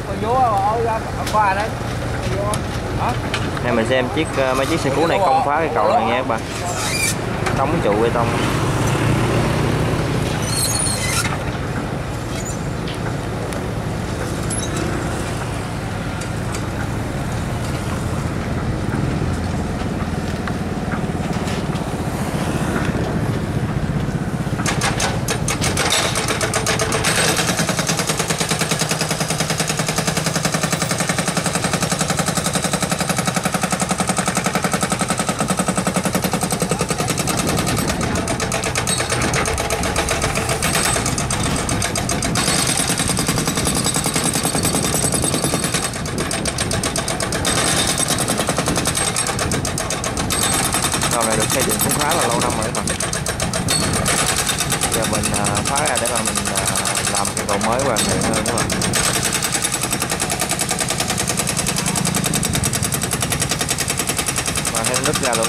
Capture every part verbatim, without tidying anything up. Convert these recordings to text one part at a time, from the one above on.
Này mình xem chiếc mấy chiếc xe cứu này công phá cái cầu này nha các bạn, đóng trụ bê tông. Cầu này được xây dựng cũng khá là lâu năm rồi các bạn. Giờ mình phá ra để mà mình làm cái cầu mới hoàn thiện hơn các bạn. Và thêm đứt ra luôn.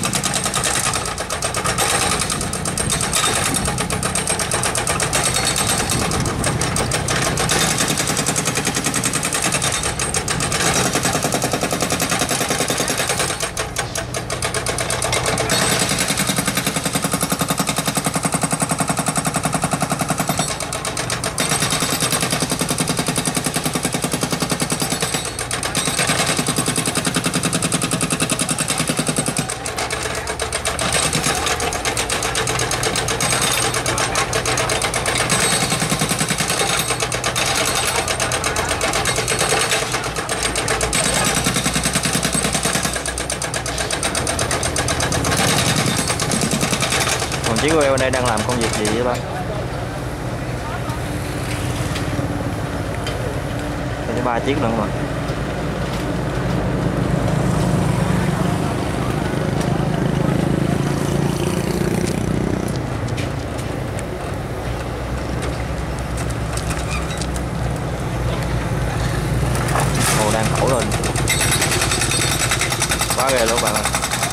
Chiếc của em ở đây đang làm công việc gì vậy bác? Đây có ba chiếc nữa mà. Ồ, đang khổ lên. Quá ghê luôn bạn ơi.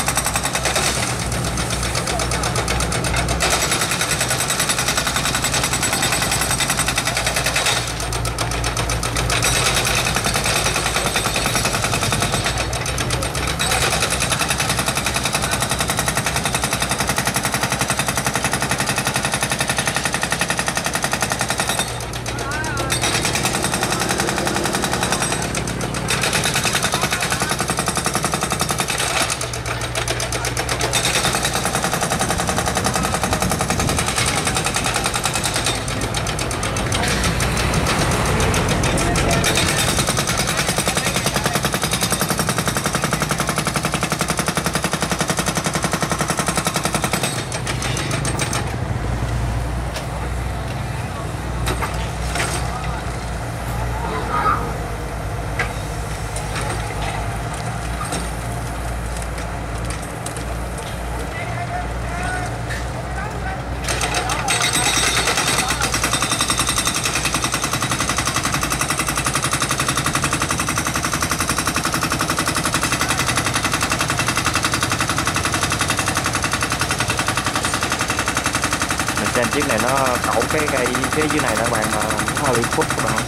Trên chiếc này nó cẩu cái cây phía dưới này các bạn, mà nó hơi bị khúc các bạn,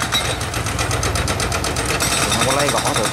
không có lấy gõ được.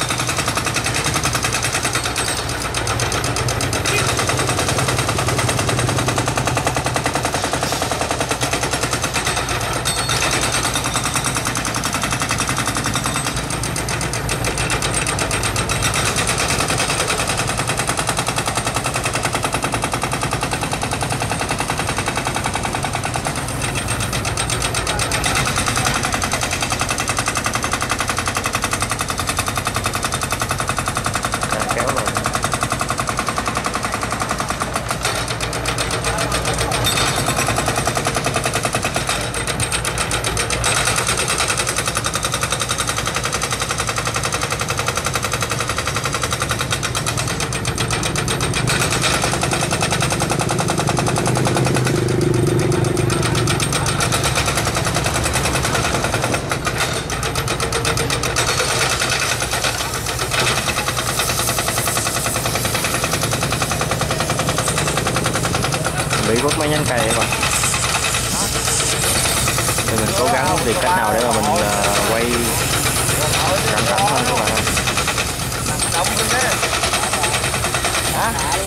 bị quất mấy nhánh cây các bạn. Thì mình cố gắng tìm cách nào để mà mình uh, quay